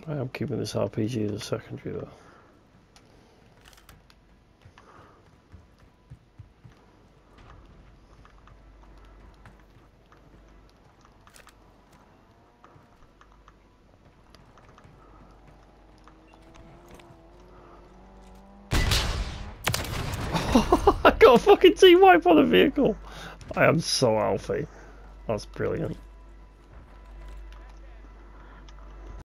I am keeping this RPG as a secondary though. I got a fucking team wipe on the vehicle. I am so alpha. That's brilliant.